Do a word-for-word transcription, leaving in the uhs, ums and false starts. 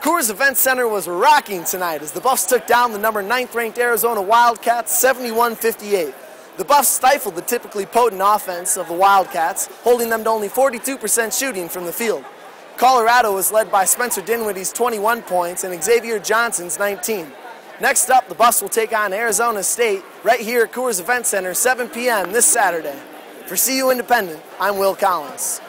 Coors Event Center was rocking tonight as the Buffs took down the number ninth ranked Arizona Wildcats seventy-one fifty-eight. The Buffs stifled the typically potent offense of the Wildcats, holding them to only forty-two percent shooting from the field. Colorado was led by Spencer Dinwiddie's twenty-one points and Xavier Johnson's nineteen. Next up, the Buffs will take on Arizona State right here at Coors Event Center, seven p m this Saturday. For C U Independent, I'm Will Collins.